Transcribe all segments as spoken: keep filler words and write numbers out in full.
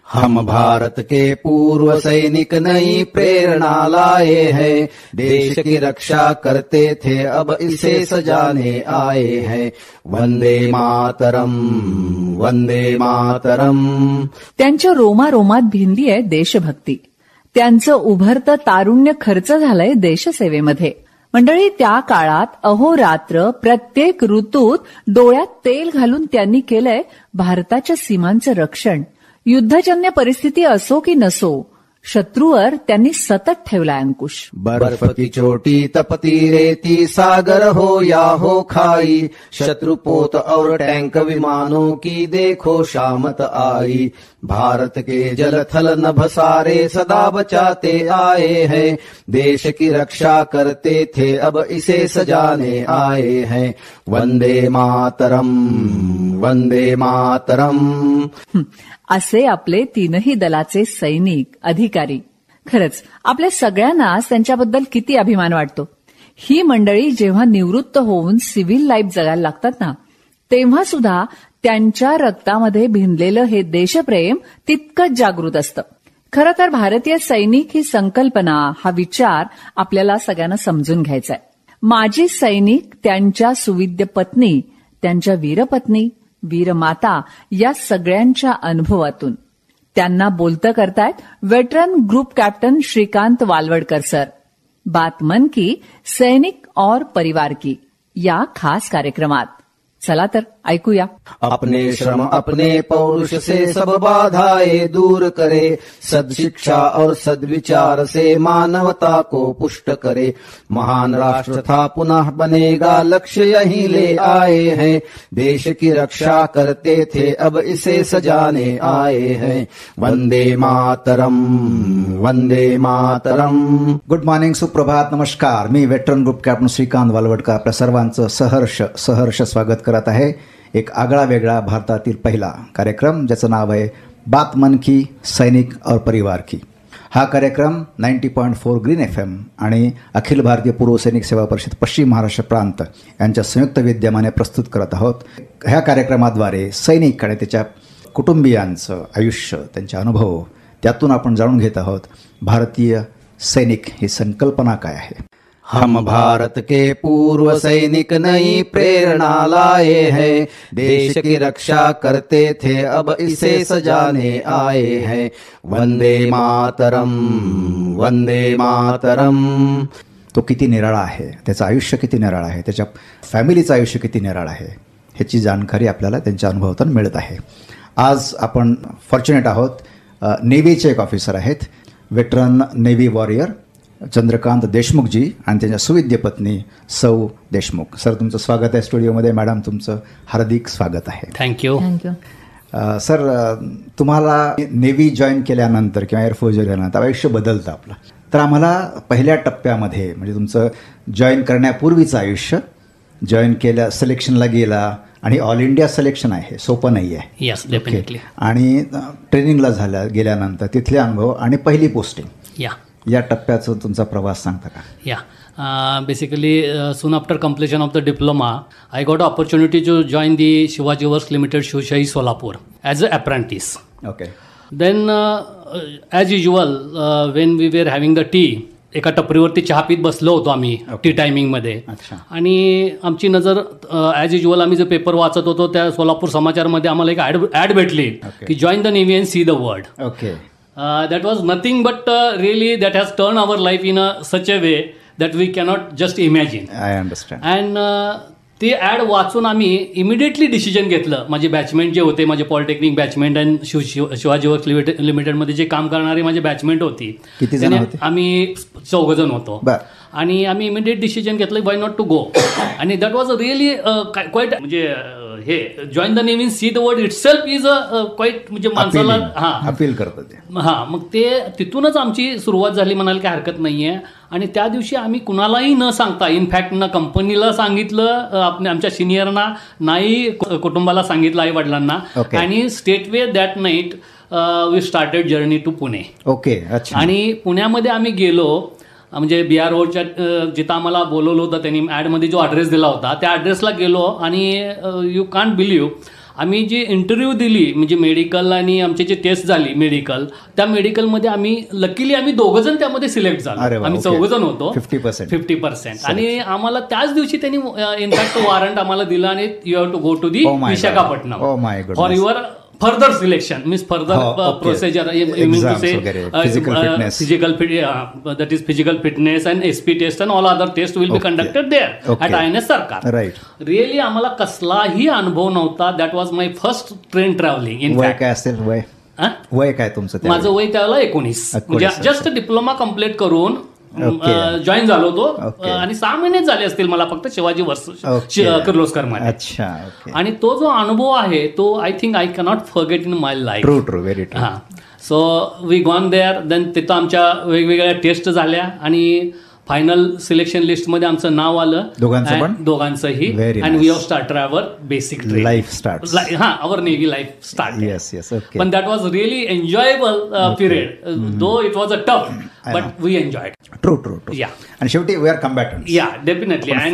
हम भारत के पूर्व सैनिक नई प्रेरणा लाए हैं, देश की रक्षा करते थे अब इसे सजाने आए हैं। वंदे मातरम, वंदे मातरम। त्यांच्या रोमारोमात भिनली आहे देशभक्ती. त्यांचं उभरतं तारुण्य खर्च झालंय देशसेवेमध्ये. मंडळी, त्या काळात अहोरात्र प्रत्येक ऋतूत डोळ्यात तेल घालून त्यांनी केलंय भारताच्या सीमांचं रक्षण. युद्धजन्य परिस्थिती असो की नसो, शत्रूवर त्यांनी सतत ठेवला अंकुश. बर्फ की चोटी तपती रेती, सागर हो या हो खाई, शत्रुपोत और टैंक विमानों की देखो शामत आई। भारत के जल थल नभ सारे सदा बचाते आए हैं, देश की रक्षा करते थे अब इसे सजाने आए हैं। वंदे मातरम, वंदे मातरम। असे आपले तीनही दलाचे सैनिक, अधिकारी. खरंच आपल्या सगळ्यांनाच त्यांच्याबद्दल किती अभिमान वाटतो. ही मंडळी जेव्हा निवृत्त होऊन सिव्हिल लाईफ जगायला लागतात ना, तेव्हा सुद्धा त्यांच्या रक्तामध्ये भिनलेलं हे देशप्रेम तितकंच जागृत असतं. खरं तर भारतीय सैनिक ही संकल्पना, हा विचार आपल्याला सगळ्यांना समजून घ्यायचा आहे. माजी सैनिक, त्यांच्या सुविद्य पत्नी, त्यांच्या वीरपत्नी, वीरमाता या सगळ्यांच्या अनुभवातून. त्यांना बोलतं करतायत veteran group captain Shrikant Walwadkar sir. बात मन की सैनिक और परिवार की या खास कार्यक्रमात. चला तर ऐकूया. अपने श्रम अपने पौरुष से सब बाधाएं दूर करे, सद्शिक्षा और सद्विचार से मानवता को पुष्ट करे। महान राष्ट्र था पुनः बनेगा, लक्ष्य यही ले आए हैं, देश की रक्षा करते थे अब इसे सजाने आए हैं। वंदे मातरम, वंदे मातरम। गुड मॉर्निंग, सुप्रभात, नमस्कार. मी veteran group captain Shrikant Walwadkar आपल्या सर्वांचं सहर्ष सहर्ष स्वागत करत आहे. एक आगळा वेगळा भारतातील पहिला कार्यक्रम ज्याचं नाव आहे बात मन की सैनिक और परिवार की. हा कार्यक्रम नव्वद point four green F M आणि अखिल भारतीय पूर्व सैनिक सेवा परिषद पश्चिम महाराष्ट्र प्रांत यांच्या संयुक्त विद्यमाने प्रस्तुत करत आहोत. ह्या कार्यक्रमाद्वारे सैनिक आणि त्याच्या कुटुंबियांचं आयुष्य, त्यांचे अनुभव, त्यातून आपण जाणून घेत आहोत भारतीय सैनिक ही संकल्पना काय आहे. हम भारत के पूर्व सैनिक नई प्रेरणा लाए हैं, देश की रक्षा करते थे अब इसे सजाने आए हैं। वंदे मातरम, वंदे मातरम. तो किती निराळा आहे, त्याचं आयुष्य किती निराळं आहे, त्याच्या फॅमिलीचं आयुष्य किती निराळं आहे, ह्याची जाणकारी आपल्याला त्यांच्या अनुभवातून मिळत आहे. आज आपण फॉर्च्युनेट आहोत, नेव्हीचे एक ऑफिसर आहेत, veteran navy warrior Chandrakant Deshmukhji आणि त्यांच्या सुविद्य पत्नी सौ देशमुख. सर, तुमचं स्वागत आहे स्टुडिओमध्ये. मॅडम, तुमचं हार्दिक स्वागत आहे. थँक्यू थँक्यू सर, तुम्हाला नेव्ही जॉईन केल्यानंतर किंवा एअरफोर्स जॉईन केल्यानंतर आयुष्य बदलतं आपलं. तर आम्हाला पहिल्या टप्प्यामध्ये म्हणजे तुमचं जॉईन करण्यापूर्वीचं आयुष्य, जॉईन केल्या, सिलेक्शनला गेला आणि ऑल इंडिया सिलेक्शन आहे, सोपं नाही आहे. Yes, definitely. आणि ट्रेनिंगला झाल्या गेल्यानंतर तिथले अनुभव आणि पहिली पोस्टिंग, या या टप्प्याचा तुमचा प्रवास सांगता का? या basically soon after completion of the diploma I got opportunity to join the Shivaji works limited Shivshahi Solapur as a apprentice. Okay. Then as usual when we were having the tea, एका टपरीवरती चहा पीत बसलो होतो आम्ही टी टायमिंगमध्ये. आणि आमची नजर ॲज युजल आम्ही जे पेपर वाचत होतो त्या सोलापूर समाचारमध्ये आम्हाला एक ॲड ॲड भेटली की join the navy and see the world. Okay. Uh, that was nothing but uh, really that has turned our life in a such a way that we cannot just imagine. I understand. And uh, ते ad वाचून आम्ही immediately decision घेतलं. माझे batchmate जे होते, माझे polytechnic batchmate आणि Shiv Shiv Shivaji works limited लिमिटेडमध्ये जे काम करणारे माझे बॅचमेंट होती, किती जण होते? आम्ही चौघ जण होतो. आणि आम्ही इमिडिएट डिसिजन घेतलं वाय नॉट टू गो. आणि that was a really quite म्हणजे हे join the navy see the world itself is a quite म्हणजे माणसाला हां अपील करतं ते. हां, मग ते तिथूनच आमची सुरुवात झाली म्हणायला काही हरकत नाही आहे. आणि त्या दिवशी आम्ही कुणालाही न सांगता, इनफॅक्ट ना कंपनीला सांगितलं, आपल्या आमच्या सिनियरना नाही, कुटुंबाला सांगितलं, आई वडिलांना. आणि straightaway that night we started journey to Pune. Okay. आणि पुण्यामध्ये आम्ही गेलो, म्हणजे बी आर रोडच्या जिथं आम्हाला बोलवलं होतं त्यांनी ॲडमध्ये जो ॲड्रेस दिला होता त्या ॲड्रेसला गेलो. आणि यू कांट बिलीव्ह, आम्ही जी इंटरव्ह्यू दिली म्हणजे मेडिकल आणि आमची जी टेस्ट झाली मेडिकल, त्या मेडिकलमध्ये आम्ही लकीली आम्ही दोघं जण त्यामध्ये सिलेक्ट झालो. आम्ही चौघ जण होतो, फिफ्टी पर्सेंट फिफ्टी पर्सेंट आणि आम्हाला त्याच दिवशी त्यांनी इनफॅक्ट वॉरंट आम्हाला दिला आणि you have to go to the Visakhapatnam for your further selection means further oh, okay. uh, procedure I mean to say uh, physical uh, fitness physical uh, that is physical fitness and S P test and all other tests will okay. be conducted there okay. at I N S Sarkar. Right. Really आम्हाला कसलाही अनुभव नव्हता. that was my first train traveling in वय fact. काय असेल वय वय काय तुमचं? माझं वय त्यावेळेला एकोणीस म्हणजे जस्ट डिप्लोमा कम्प्लीट करून जॉईन झालो होतो आणि सहा महिनेच झाले असतील मला फक्त शिवाजी वर्ष किर्लोस्कर मध्ये. अच्छा. आणि तो जो अनुभव आहे तो I think I cannot forget in my life. True true very true. हा so we gone there then तिथं आमच्या वेगवेगळ्या टेस्ट झाल्या आणि फायनल सिलेक्शन लिस्ट मध्ये आमचं नाव आलं दोघांचं पण दोघांचंही and we have start our basic life start हा our navy life start. Yes yes okay. पण that was really enjoyable period though it was a tough but we enjoyed. True true true. या आणि शेवटी we are combatants. या definitely. And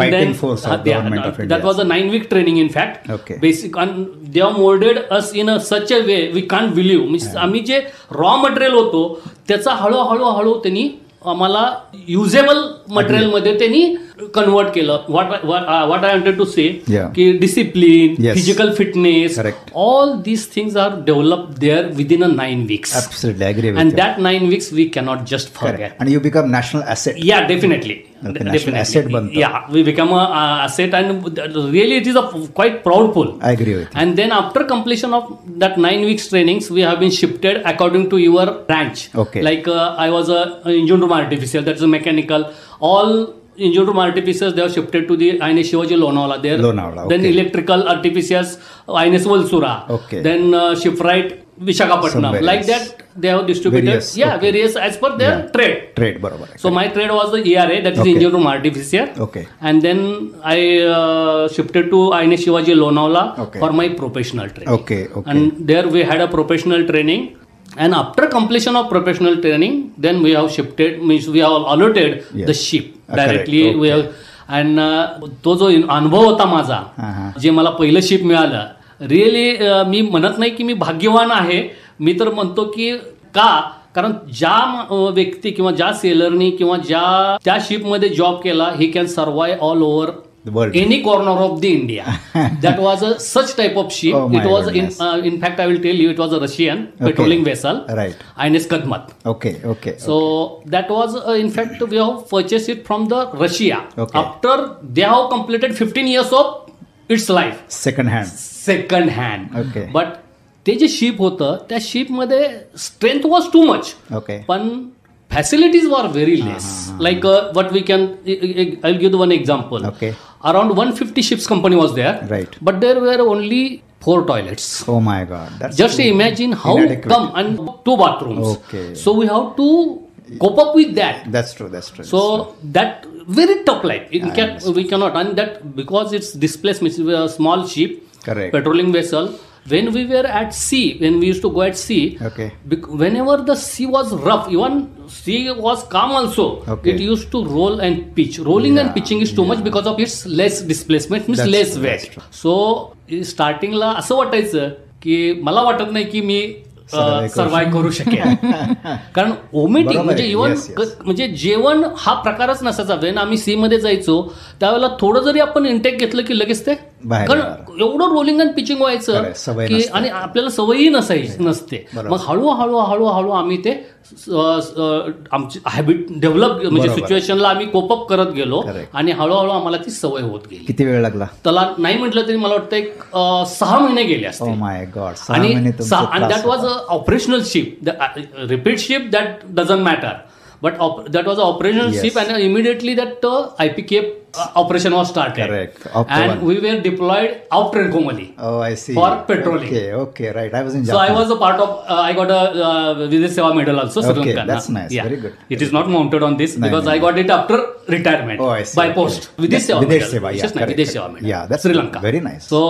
then that was a nine week training in fact basic and they have moulded us in a such a way we can't believe. Means आम्ही जे raw material होतो त्याचा हळूहळू हळू त्यांनी आम्हाला usable material मध्ये त्यांनी कन्वर्ट केलं. What what I wanted to say की discipline, physical fitness, all these things are develop there within a nine weeks. Absolutely, I agree with and you. that nine weeks we cannot just forget. And you become national asset. Yeah, definitely. Okay, national asset बनतो. Yeah, we become a uh, asset and really it is a quite proudful. I agree with you. And then after completion of that nine weeks trainings, we have been shifted according to your branch. Okay. Like uh, I was a, a engine room artificial, that's a mechanical. All engine room artificers they have shifted to the I N S Shivaji Lonavala there. Lonavala. Then Okay. electrical artificers I N S Valsura. Okay. Then uh, shipwright Visakhapatnam. Somewhere Like else. that they have distributed. Various, Yeah, okay. various as per their Yeah. trade. Trade बरोबर आहे. So my trade was the E R A, that is Okay. engine room artificier. Okay. And then I uh, shifted to I N S Shivaji Lonavala Okay. for my professional training. Okay, okay. And there we had a professional training. And after completion of professional training, then we have shifted, means we have allotted Yes. the ship Uh, directly. correct. We Okay. have, and uh, तो जो अनुभव होता माझा, Uh-huh. जे मला पहिलं ship मिळालं, really मी म्हणत नाही की मी भाग्यवान आहे, मी तर म्हणतो की का, कारण ज्या अ, व्यक्ती किंवा ज्या सेलरनी किंवा ज्या त्या शिपमध्ये जॉब केला, he can survive all over The world. any corner of the India. That was a such type of ship. Oh my it was in, goodness. uh, in fact I will tell you it was a Russian Okay. patrolling vessel. Right. I N S Kadmat. Okay, okay. So that was uh, in fact we have purchased it from the Russia. Okay. After they have completed fifteen years of its life. Second hand. Second hand. Okay. But ते जे ship होतं त्या शिपमध्ये strength was too much. Okay. पण facilities were very less. Like uh, what we can, I'll give you one example. Okay. Around one hundred fifty ships company was there. Right. But there were only four toilets. Oh my God. That's Just imagine how inadequate. come and two bathrooms. Okay. So we have to cope up with that. That's true. That's true. So that's true. that very tough life. It I can, understand. we cannot, and that because it's displacement, it's a small ship, Correct. patrolling vessel. When we were at sea, when we used to go at sea, Okay. bec- whenever the sea was rough, even sea was calm also, Okay. it used to roll and pitch. Rolling and Yeah, pitching is too much because of its less displacement, means That's less true, that's weight. So स्टार्टिंगला असं वाटायचं की मला वाटत नाही की मी Survive करू survive करू शकेन. कारण ओमिटिंग बरोबर म्हणजे आहे. Even Yes, yes. म्हणजे जेवण हा प्रकारच नसायचा. वेन आम्ही सी मध्ये जायचो त्यावेळेला थोडं जरी आपण इंटेक घेतलं की लगेच ते बाहेर कारण एवढं रोलिंग अँड पिचिंग व्हायचं खरंय, सवय की नसते. आणि आपल्याला सवयही नसायची नसते. बरोबर. मग हळूहळू हळूहळू आम्ही ते अ, अ, आमची हॅबिट डेव्हलप म्हणजे बरोबर. सिच्युएशनला आम्ही कोपअप करत गेलो Correct. आणि हळूहळू आम्हाला ती सवय होत गेली. किती वेळ लागला? त्याला नाही म्हटलं तरी मला वाटतं एक अ, सहा महिने गेले Oh असते. my God. सहा आणि महिने तुमचा सहा- and त्रास that was होता. a operational ship. The uh, repeat ship that doesn't matter. But op- that was an operational Yes. ship, and immediately that uh, I P K uh, operation was started. Correct. Op And one. we were deployed out Trincomalee. Oh, I see. For patrolling. Okay, okay, right. I was in So I Japan. was a part of. Uh, I got a uh, Videsh Seva medal also. Sri Okay, Lanka. that's nice. Yeah. Very good. It is not mounted on this No, because no, I no. got it after retirement Oh, I see. by Okay. post. Videsh Seva Videsh medal. Seva, yeah, Just not correct, Videsh correct. Seva medal. Yeah, that's Sri good. Lanka. Very nice. So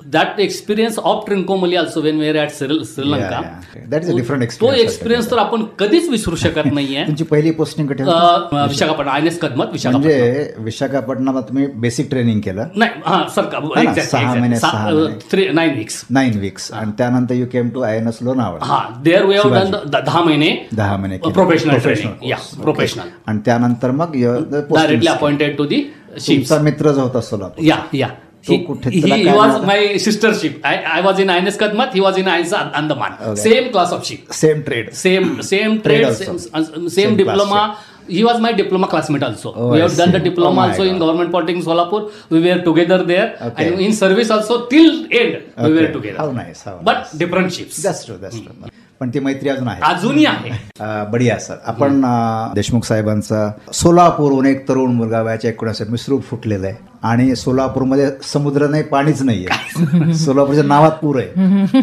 that experience of Trincomalee also when were at Sri Lanka. That is a different तो experience. Experience तर आपण कधीच विसरू शकत नाहीये. तुमची पहिली posting कुठे? Visakhapatnam, I N S Kadmat Visakhapatnam. म्हणजे विशाखापट्टणमला तुम्ही बेसिक ट्रेनिंग केलं? नाही, हा सर, सहा महिने, सहा महिने. नाईन वीक्स नाईन वीक्स आणि त्यानंतर you came to I N S Lonavala. हा, देअर वी हॅव डन दहा महिने दहा महिने प्रोफेशनल ट्रेनिंग. या प्रोफेशनल. आणि त्यानंतर मग directly appointed to the ships. तुमचा मित्र जो होता सोलापूर. या या तो कुठे? He was my sister ship. I was in I N S Kadmat, he was in I N S Andaman. Same class of ship, same trade, same same trade, same diploma. He was my diploma classmate also. Oh, we have I done see. the diploma Oh, my also in God. Government Polytechnic Solapur. We were together there, Okay. and in service also till end we were Okay. together. How nice, how But nice. different ships. That's true, that's true. पण ती मैत्री अजून आहे, अजूनही आहे. अं, बढिया sir. आपण अं, देशमुख साहेबांचा सोलापूरहून एक तरुण मुलगा वयाच्या एकोणीस मिसरूप फुटलेला आहे आणि सोलापूरमध्ये समुद्र नाही, पाणीच नाहीये. सोलापूरच्या नावात पूर आहे,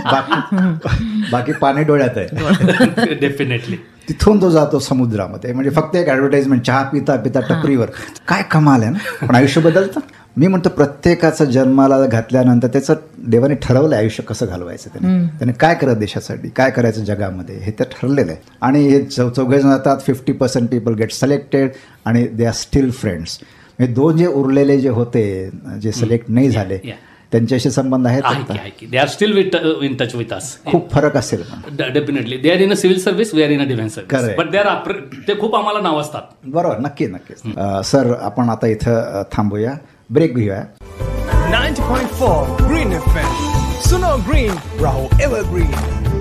बाकी बाकी पाणी डोळ्यात आहे. डेफिनेटली. तिथून तो जातो समुद्रामध्ये. म्हणजे फक्त एक ऍडव्हर्टाइजमेंट, चहा पिता पिता टपरीवर. काय कमाल आहे ना. पण आयुष्य बदलतं. मी म्हणतो प्रत्येकाचं जन्माला घातल्यानंतर त्याचं देवाने ठरवलं आयुष्य कसं घालवायचं. त्याने त्याने काय करत देशासाठी, काय करायचं जगामध्ये, हे तर ठरलेलं आहे. आणि हे चौ चौघे जण जातात. Fifty percent people get selected आणि दे आर स्टील फ्रेंड्स. म्हणजे दोन जे उरलेले जे होते, जे सिलेक्ट नाही झाले, त्यांच्याशी संबंध आहेत. They are still in touch with us. खूप फरक असेल. Definitely. They are in a civil service, we are in a defence service. But they are, ते खूप आम्हाला नाव असतात. बरोबर, नक्की नक्कीच. सर, आपण आता इथं थांबूया, ब्रेक घेऊया. ninety point four Green F M. Suno Green, Raho Evergreen.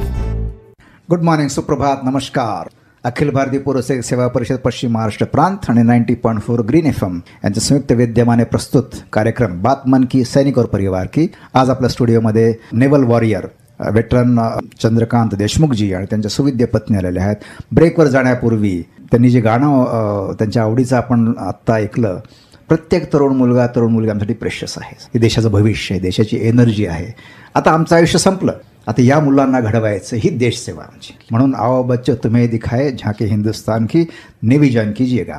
Good morning, सुप्रभात, नमस्कार. अखिल भारतीय पुरस्कार सेवा परिषद पश्चिम महाराष्ट्र प्रांत आणि ninety point four green F M यांच्या संयुक्त विद्यमाने प्रस्तुत कार्यक्रम बात मन की सैनिक और परिवार की. आज आपल्या स्टुडिओमध्ये naval warrior veteran Chandrakant Deshmukh ji आणि त्यांच्या सुविद्य पत्नी आलेल्या आहेत. ब्रेकवर जाण्यापूर्वी त्यांनी जे गाणं त्यांच्या आवडीचं आपण आत्ता ऐकलं, प्रत्येक तरुण मुलगा तरुण मुलगी आमच्यासाठी प्रेशस आहे. हे देशाचं भविष्य आहे, देशाची एनर्जी आहे. आता आमचं आयुष्य संपलं, आता या मुलांना घडवायचं ही देशसेवा आमची. म्हणून आओ बच्चो तुम्हें दिखाए झाके हिंदुस्तान की नेव्ही जॉईन कीजिएगा.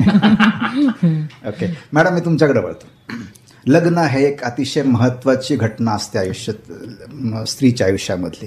ओके मॅडम, मी तुमच्याकडे वळतो. लग्न हे एक अतिशय महत्त्वाची घटना असते आयुष्यात, स्त्रीच्या आयुष्यामधली.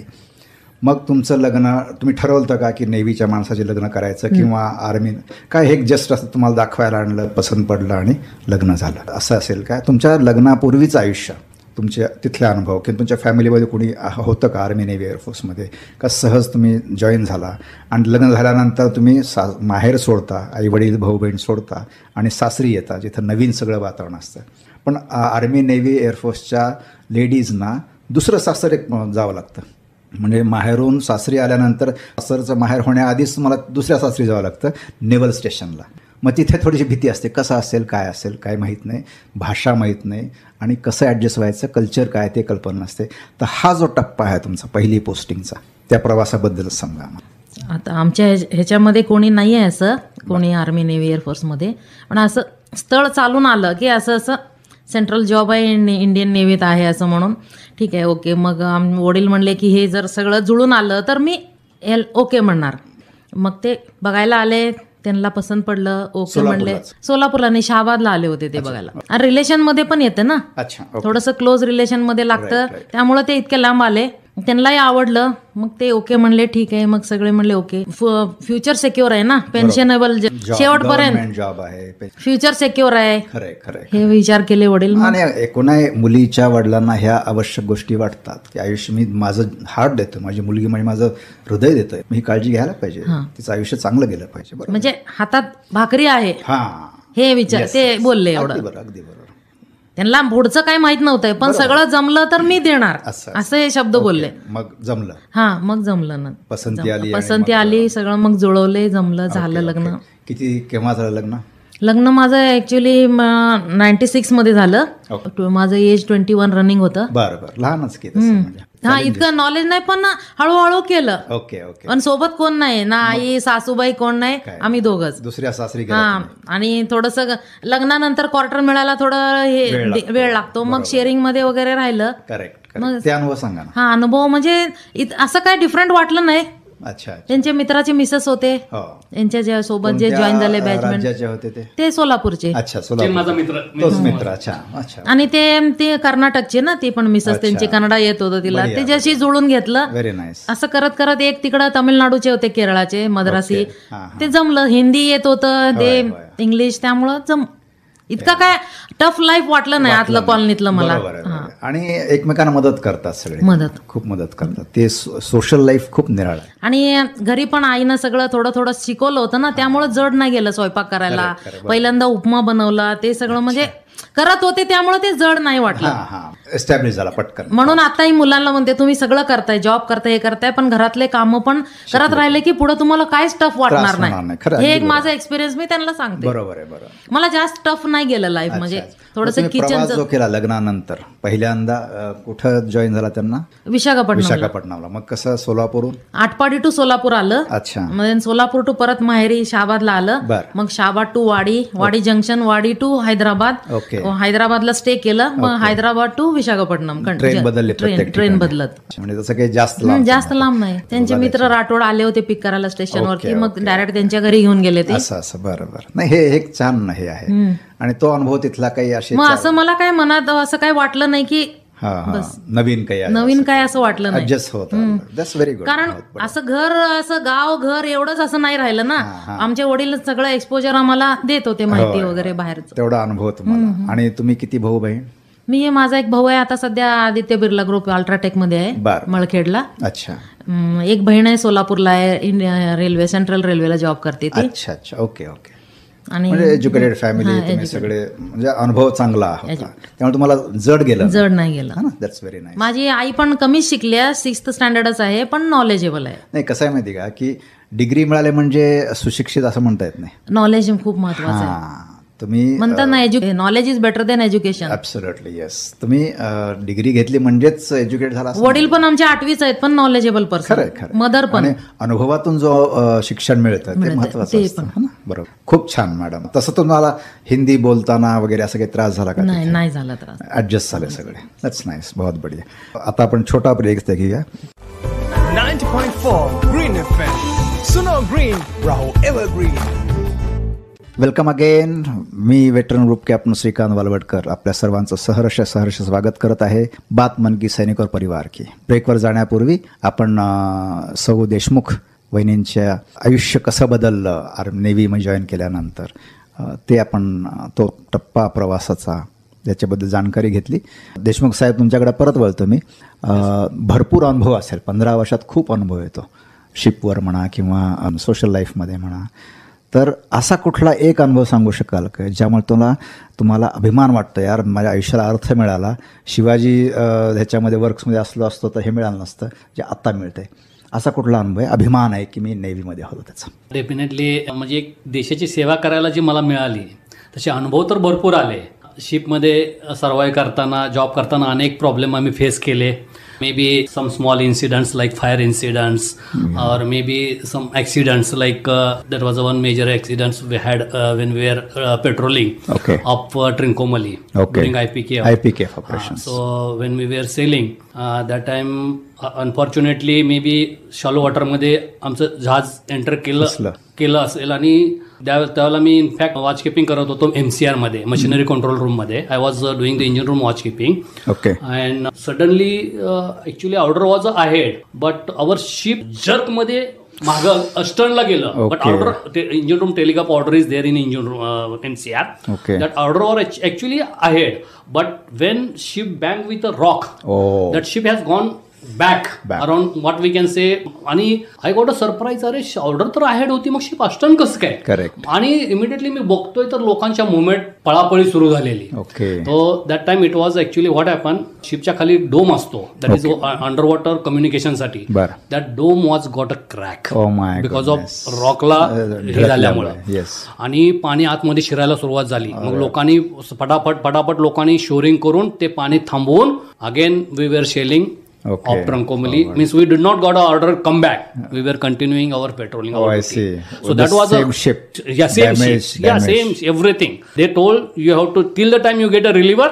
मग तुमचं लग्न तुम्ही ठरवलं होतं का की नेव्हीच्या माणसाचे लग्न करायचं किंवा आर्मी, काय हे जस्ट असं तुम्हाला दाखवायला आणलं, पसंत पडलं आणि लग्न झालं, असं असेल काय? तुमच्या लग्नापूर्वीचं आयुष्य, तुमच्या तिथले अनुभव किंवा तुमच्या फॅमिलीमध्ये कोणी होतं का आर्मी नेव्ही एअरफोर्समध्ये, का सहज तुम्ही जॉईन झाला आणि लग्न झाल्यानंतर तुम्ही सा माहेर सोडता, आईवडील भाऊ बहीण सोडता आणि सासरी येता जिथं नवीन सगळं वातावरण असतं. पण आर्मी नेव्ही एअरफोर्सच्या लेडीजना दुसरं सासर एक जावं लागतं. म्हणजे माहेरून सासरी आल्यानंतर सासरचं माहेर होण्याआधीच मला दुसऱ्या सासरी जावं लागतं, नेव्हल स्टेशनला. मग तिथे थोडीशी भीती असते, कसं असेल काय असेल काय माहीत नाही, भाषा माहीत नाही आणि कसं ॲडजस्ट व्हायचं, कल्चर काय ते कल्पना नसते. तर हा जो टप्पा आहे तुमचा पहिली पोस्टिंगचा, त्या प्रवासाबद्दलच सांगा. आता आमच्या ह्याच्यामध्ये कोणी नाही आहे असं, कोणी आर्मी नेव्ही एअरफोर्समध्ये. पण असं स्थळ चालून आलं की असं असं सेंट्रल जॉब आहे, इंडियन नेव्हीत आहे असं म्हणून, ठीक आहे ओके. मग वडील म्हणले की हे जर सगळं जुळून आलं तर मी एल ओके म्हणणार. मग ते बघायला आले, त्यांना पसंत पडलं, ओके म्हणले. सोलापूरला नाही, शहाबादला आले होते ते बघायला. आणि रिलेशन मध्ये पण येतं ना, थोडंसं क्लोज रिलेशन मध्ये लागतं, त्यामुळे ते इतके लांब आले. त्यांनाही आवडलं, मग ते ओके म्हणले, ठीक आहे. मग सगळे म्हणले ओके. फ्युचर सिक्युअर आहे ना, पेन्शनेबल शेवटपर्यंत जॉब आहे, फ्युचर सिक्युअर आहे, खरंय खरंय हे विचार केले वडील. आणि एकूणा मुलीच्या वडिलांना ह्या आवश्यक गोष्टी वाटतात की आयुष्य मी माझं हार्ट देतो, माझी मुलगी म्हणजे माझं हृदय देतोय, मी काळजी घ्यायला पाहिजे, तिचं आयुष्य चांगलं गेलं पाहिजे. बरोबर, म्हणजे हातात भाकरी आहे हा हे विचार ते बोलले. एवढं बरं, अगदी बरोबर. त्यांना पुढचं काही माहित नव्हतं, पण सगळं जमलं तर मी देणार असं हे शब्द बोलले. मग जमलं, हा मग जमलं ना, पसंती आली, पसंती आली, सगळं मग जुळवले, जमलं, झालं लग्न. किती केव्हा झालं लग्न? लग्न माझं ऍक्च्युली नाईन्टी सिक्स मध्ये झालं. माझं एज ट्वेंटी वन रनिंग होतं. बरं बरं, लहानच की. हा, इतकं नॉलेज नाही, पण हळूहळू केलं. Okay okay. पण सोबत कोण नाही ना, आई सासूबाई कोण नाही, आम्ही दोघंच. दुसऱ्या सासरी. हा, आणि थोडस लग्नानंतर क्वार्टर मिळायला थोडं हे वेळ लागतो, मग शेअरिंग मध्ये वगैरे राहिलं. करेक्ट. मग ते अनुभव सांगा ना. हा, अनुभव म्हणजे असं काय डिफरंट वाटलं नाही. अच्छा अच्छा. त्यांचे मित्राचे मिसेस होते, हो. यांच्या ज्या सोबत जे कोणत्या, जॉईन झाले अ, बॅचमेट राज्याचे होते ते? ते सोलापूरचे. अच्छा, ते सोलापूर. माझा मित्र तोच मित्र. अच्छा अच्छा. आणि ते ते कर्नाटकचे ना, ती पण मिसेस अच्छा. त्यांची, कन्नडा येत होतं तिला, बढिया, त्याच्याशी जुळून घेतलं. Very nice. असं करत करत एक तिकडं तामिळनाडूचे होते, केरळाचे, मद्रासी, ओके. हा, हा. ते जमलं. हिंदी येत होतं, ते होय, होय. इंग्लिश, त्यामुळं जम इतका काय टफ लाईफ वाटलं नाही आतलं कॉलनीतलं मला. बरोबर आहे, बरोबर आहे. आणि एकमेकांना मदत करतात सगळे, मदत. खूप मदत करतात. ते सोशल लाईफ खूप निराळ आहे. आणि घरी पण आईनं सगळं थोडं थोडं शिकवलं होतं ना, त्यामुळे जड नाही गेलं स्वयंपाक करायला. पहिल्यांदा उपमा बनवला, ते सगळं म्हणजे करत होते, त्यामुळे ते जड नाही वाटलं. हा हा एस्टॅब्लिश झाला पटकन. म्हणून आताही मुलांना म्हणते, तुम्ही सगळं करताय, जॉब करताय, हे करताय, पण घरातले कामं पण करत राहिले की पुढे तुम्हाला काहीच टफ वाटणार होणार नाही. नाही. खरं, हे अगदी एक बरोबर. माझा एक्सपिरियन्स मी त्यांना सांगते. बरोबर आहे, बरोबर. मला जास्त टफ नाही गेलं लाईफ, म्हणजे थोडंसं तुम्ही प्रवास किचनचं. जो केला लग्नानंतर पहिल्यांदा अ, कुठं जॉईन झाला त्यांना? विशाखापट्टणम. विशाखापट्टणमला. मग कसं सोलापूरहून? आटपाडी टू सोलापूर आलं. अच्छा. मग सोलापूर टू परत माहेरी शहाबादला आलं. बरं. मग शहाबाद टू वाडी, Wadi junction, Wadi to Hyderabad. Okay. हैदराबादला स्टे केलं. मग हैदराबाद टू विशाखापट्टणम. ट्रेन बदलली ट्रेन प्रत्येक ट्रेन ठिकाणी. बदलत. म्हणजे तसं काही जास्त हं, लांब जास्त लांब नाही. त्यांचे मित्र राठोड आले होते पिक करायला स्टेशनवरती, मग डायरेक्ट त्यांच्या घरी घेऊन गेले ते. असं असं. बरं बरं. नाही, हे एक छान हे आहे. आणि तो अनुभव तिथला काही असे मग असं मला काय मनात असं काय वाटलं नाही की हा हा नवीन काही आहे, नवीन काय असं वाटलं नाही. ऍडजस्ट होत. That's very good. कारण असं घर, असं गाव घर एवढंच असं नाही राहिलं ना. आमचे वडील सगळं एक्सपोजर आम्हाला देत होते, माहिती वगैरे बाहेरचं. तेवढा अनुभव तुम्हाला. आणि तुम्ही किती भाऊ बहीण? मी, माझा एक भाऊ आहे, आता सध्या आदित्य बिर्ला ग्रुप अल्ट्राटेक मध्ये आहे, बरं. मळखेडला. अच्छा हम्म, एक बहीण आहे सोलापूरला आहे, इंडिया रेल्वे, सेंट्रल रेल्वेला जॉब करते ती. अच्छा अच्छा. Okay okay. आणि म्हणजे एज्युकेटेड फॅमिली तुम्ही सगळे, म्हणजे अनुभव चांगला होता, त्यामुळे तुम्हाला जड गेलं जड नाही गेलं. That's very nice. माझी आई पण कमीच शिकली आहे, सिक्स्थ स्टँडर्डच आहे, पण नॉलेजेबल आहे. नाही, कसं आहे माहिती का, की डिग्री मिळाले म्हणजे सुशिक्षित असं म्हणता येत नाही. नॉलेज खूप महत्वाचं आहे. हा, तुम्ही म्हणतात ना, knowledge is better than education. Absolutely yes. तुम्ही डिग्री घेतली म्हणजेच एज्युकेट झाला. वडील पण आमचे आठवीच आहेत, पण नॉलेजेबल पर्सन. खरं खरं. मदर पण. आणि अनुभवातून जो अ, शिक्षण मिळतं ते महत्वाचं असतं, है ना? बरोबर. खूप छान मॅडम. तसं तुम्हाला हिंदी बोलताना वगैरे असं काही त्रास झाला का? नाही नाही झाला त्रास. ऍडजस्ट झाले सगळे. That's nice. बहुत बढिया. आता आपण छोटा ब्रेक घेऊया. ninety point four Green F M. Suno Green, Raho Evergreen. Welcome again. मी veteran group captain Shrikant Walwadkar आपल्या सर्वांचं सहर्ष सहर्ष स्वागत करत आहे बात मन की सैनिक और परिवार की. ब्रेकवर जाण्यापूर्वी आपण अ, सौ देशमुख वहिनींच्या आयुष्य कसं बदललं आर्मी नेव्हीमध्ये जॉईन केल्यानंतर, अ, ते आपण अ, तो टप्पा प्रवासाचा याच्याबद्दल जाणकारी घेतली. देशमुख साहेब, तुमच्याकडे परत वळतो मी. अ, भरपूर अनुभव असेल, पंधरा वर्षात खूप अनुभव येतो, शिपवर म्हणा किंवा सोशल लाईफमध्ये म्हणा. तर असा कुठला एक अनुभव सांगू शकाल का ज्यामुळे तुला तुम्हाला अभिमान वाटतो, यार माझ्या आयुष्याला अर्थ मिळाला, शिवाजी ह्याच्यामध्ये वर्क्समध्ये असलो असतो तर हे मिळालं नसतं जे आत्ता मिळतंय. असा कुठला अनुभव आहे, अभिमान आहे की मी नेव्हीमध्ये होतो त्याचा? डेफिनेटली म्हणजे एक देशाची सेवा करायला जी मला मिळाली तसे अनुभव तर भरपूर आले. शिपमध्ये सर्वाईव्ह करताना, जॉब करताना अनेक प्रॉब्लेम आम्ही फेस केले. maybe some small incidents like fire incidents, mm-hmm. or maybe some accidents like uh, there was a one major accident we had uh, when we were uh, patrolling okay. up uh, Trincomalee okay. during I P K F. I P K F operations. Uh, so when we were sailing uh, that time uh, unfortunately maybe shallow water मध्ये आमचं जहाज enter केलं केलं असेल आणि त्यावेळेला मी in fact watch keeping करत होतो एमसीआर मध्ये, मशिनरी कंट्रोल रूम मध्ये. I was doing the engine room watch keeping. Okay. And suddenly actually order was ahead but our ship jerk मध्ये माग अस्टर्नला गेलं. But order engine room telegraph order is there in engine room MCR. That order was actually ahead but when ship bang with a rock that ship has gone back, back around what we can say. आणि I got a surprise, अरे order तर ahead होती, मग ship अस्टर्न कसं काय? Correct. आणि immediately मी बघतोय तर लोकांच्या मुवमेंट पळापळी सुरू झालेली. ओके. तो that time it was actually what happen, शिपच्या खाली डोम असतो that is under water communication साठी. That dome was got a crack because of रॉकला हे झाल्यामुळे, आणि पाणी आतमध्ये शिरायला सुरुवात झाली. मग लोकांनी फटाफट फटाफट लोकांनी शोरिंग करून ते पाणी थांबवून again we were shelling Okay. of Trincomalee. Oh, means we did not got an order come back. We were continuing our patrolling. Oh, our I duty. see. So With that the was same a ship. Yeah, same damage, ship. Yeah, damage. same everything. They told you have to till the time you get a reliever,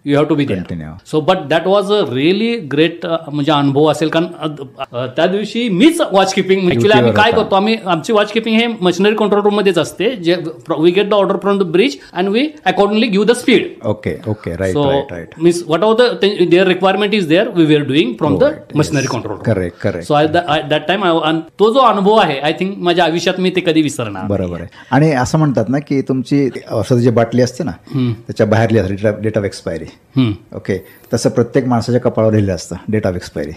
you have to be Continue. There. So but that was a really great म्हणजे अनुभव असेल, कारण अ, त्या दिवशी मीच watch keeping actually आम्ही काय होता. करतो, आम्ही आमची वॉच किपिंग हे मशिनरी कंट्रोल रूम मध्येच असते. जे we get the order from the bridge and we accordingly give the speed. Okay okay right So right right means whatever the their requirement is there, we were doing from the machinery control room. Correct correct So at that, at that time, I, and तो जो अनुभव आहे, I think माझ्या आयुष्यात मी ते कधी विसरणार. बरोबर आहे. आणि असं म्हणतात ना की तुमची औषधाची बाटली असते ना त्याच्या बाहेरली असते डेट ऑफ एक्सपायरी. ओके, तसं प्रत्येक माणसाच्या कपाळावर लिहिलं असतं डेट ऑफ एक्सपायरी.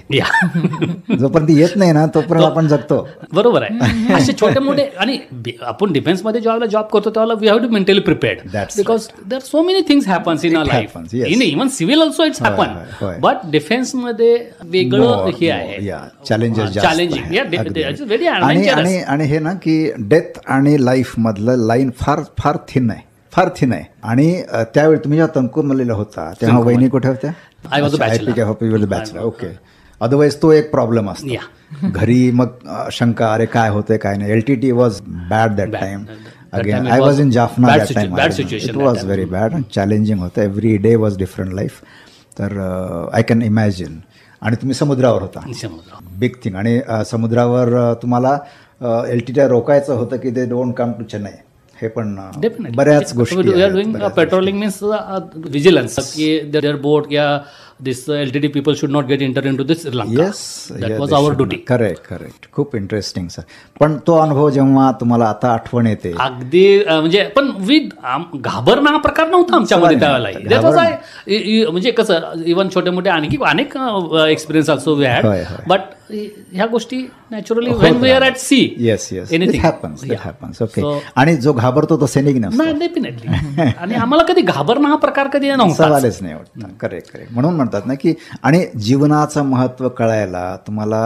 जोपर्यंत येत नाही ना तोपर्यंत आपण जगतो. बरोबर आहे. असे छोटे मोठे, आणि आपण डिफेन्समध्ये ज्यावेळेला जॉब करतो त्यावेळेला we have to mentally prepared, That's because there so many things happens in a life. happens, yes. In even civil also it's होय, हॅपन, होय. बट डिफेन्समध्ये वेगळं हे आहे, चॅलेंजेस चॅलेंजिंग, व्हेरी आणि आणि आणि हे ना की डेथ आणि लाईफ मधलं लाईन फार फार थिन आहे, फार थिन आहे. आणि अ, त्यावेळी तुम्ही जेव्हा तंकूमलेला होता तेव्हा वहिनी कुठे होत्या? I was a bachelor. Bachelor. Okay, otherwise तो एक प्रॉब्लेम असतो घरी. मग अ, शंका, अरे काय होतंय काय नाही. L T T was bad that time. Again I was in Jaffna that time. It was very bad and challenging होतं. Every day was different life. तर आय कॅन इमॅजिन. आणि तुम्ही समुद्रावर होता, बिग थिंग. आणि अ, समुद्रावर अ, तुम्हाला एल टी टी रोकायचं होतं की they don't come to Chennai. हे पण अ, बऱ्याच गोष्टी पेट्रोलिंग मीन्स विजिलन्स की देअर बोट या this L T T people should not get enter into this Sri Lanka. Yes, that was our duty. Correct correct. खूप इंटरेस्टिंग सर. पण तो अनुभव जेव्हा तुम्हाला आता आठवण येते, अगदी अ, म्हणजे पण वि घाबरणा प्रकार नव्हता आमच्यामध्ये त्यावेळेला. That was I- इ- इ- म्हणजे कसं इव्हन छोटे मोठे आणखी अनेक एक्सपिरियन्स ऑल्सो वी हॅड, होय, होय. बट ह्या गोष्टी naturally when we are at sea. Yes yes, it Anything. Happens it Yeah. Happens. Okay. So- आणि जो घाबरतो तो सैनिक नसतो. नाही, डेफिनेटली. आणि आम्हाला कधी घाबरणं हा प्रकार कधी नव्हता. सवालच नाही वाटत. Correct correct. म्हणून म्हणतात ना की आणि जीवनाचं महत्व कळायला तुम्हाला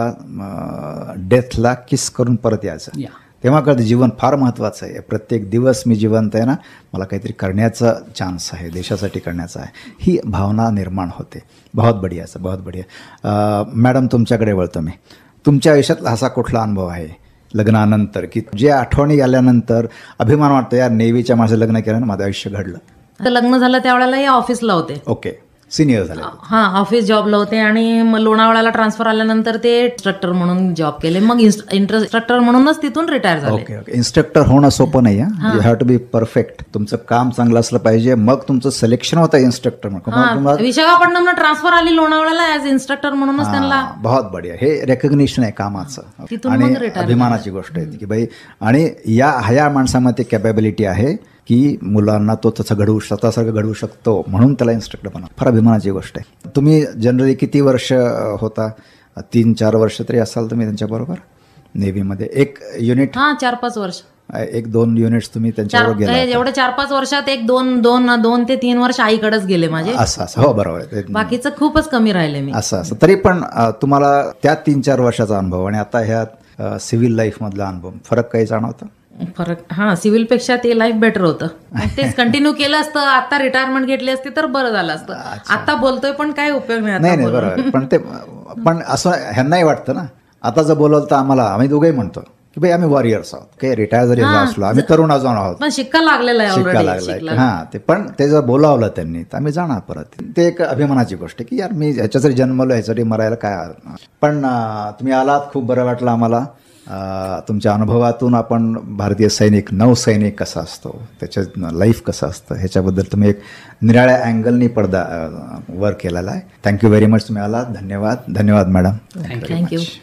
डेथला किस करून परत यायचं, Yeah. तेव्हा कळतं जीवन फार महत्त्वाचं आहे. प्रत्येक दिवस मी जिवंत आहे ना, मला काहीतरी करण्याचा चान्स आहे, देशासाठी करण्याचा आहे, ही भावना निर्माण होते. बहुत बढिया सर, बहुत बढिया. अं, मॅडम तुमच्याकडे वळतो मी. तुमच्या आयुष्यातला असा कुठला अनुभव आहे लग्नानंतर की जे आठवणी आल्यानंतर अभिमान वाटतो, यार नेव्हीच्या माझं लग्न केल्यानं माझं आयुष्य घडलं? आता लग्न झालं त्यावेळेला या ऑफिसला होते. ओके, सिनियर झाले. हा, ऑफिस जॉबला होते. आणि मग लोणावळ्याला ट्रान्सफर आल्यानंतर ते इन्स्ट्रक्टर म्हणून जॉब केले. मग इन्स्ट्रक्टर म्हणूनच तिथून रिटायर झाले. Okay okay. इन्स्ट्रक्टर होणं सोपं नाही. You have to be perfect. तुमचं काम चांगलं असलं पाहिजे, मग तुमचं सिलेक्शन होतं इन्स्ट्रक्टर म्हणून. विशाखापट्टणमला ट्रान्सफर आली लोणावळ्याला ऍज इन्स्ट्रक्टर म्हणूनच त्यांना. बहुत बढिया. हे रेकग्निशन आहे कामाचं तिथून आणि मग retire अभिमानाची गोष्ट आहे की बाई. आणि या ह्या माणसामध्ये कॅपेबिलिटी आहे की मुलांना तो तसं घडवू स्वतःसारखं घडवू शकतो, म्हणून त्याला इन्स्ट्रक्टर बनवा. फार अभिमानाची गोष्ट आहे. तुम्ही जनरली किती वर्ष होता? तीन चार वर्ष तरी असाल तुम्ही त्यांच्याबरोबर नेव्हीमध्ये. एक युनिट, हा, चार पाच वर्ष, एक दोन युनिट्स तुम्ही त्यांच्याबरोबर गेला होता. एवढे चार पाच वर्षात एक दोन दोन दोन ते तीन वर्ष आईकडेच गेले माझे. असं असं. हो बरोबर आहे. बाकीचं खूपच कमी राहिले मी. असं असं. तरी पण अ, तुम्हाला त्या तीन चार वर्षाचा अनुभव आणि आता ह्या सिव्हिल लाईफ मधला अनुभव, फरक काही जाणवतं? फरक, हा, सिव्हिल पेक्षा ते लाईफ बेटर होतं. तेच कंटिन्यू केलं असतं, आता रिटायरमेंट घेतली असती तर बरं झालं असतं. आता बोलतोय पण काय उपयोग नाही. नाही नाही, बरोबर आहे. पण ते पण असं ह्यांनाही वाटतं ना, आता जर बोलवलं तर आम्हाला, आम्ही दोघंही म्हणतो की भाई आम्ही वॉरियर्स आहोत, काही रिटायर जरी असलो आम्ही तरुण अजून आहोत, पण शिक्का लागलेला आहे, शिक्का already लागलाय. हा, ते पण ते जर बोलावलं त्यांनी तर आम्ही जाणार परत. ते एक अभिमानाची गोष्ट आहे की यार मी ह्याच्यासाठी जन्मलो, ह्याच्यासाठी मरायला काय. पण अं, तुम्ही आलात, खूप बरं वाटलं आम्हाला. तुमच्या अनुभवातून आपण भारतीय सैनिक, नौसैनिक कसा असतो, त्याच्या लाईफ कसं असतं, ह्याच्याबद्दल तुम्ही एक निराळ्या अँगलनी पडदा वर केलेला आहे. Thank you very much. तुम्ही आलात. धन्यवाद. धन्यवाद मॅडम. थँक्यू.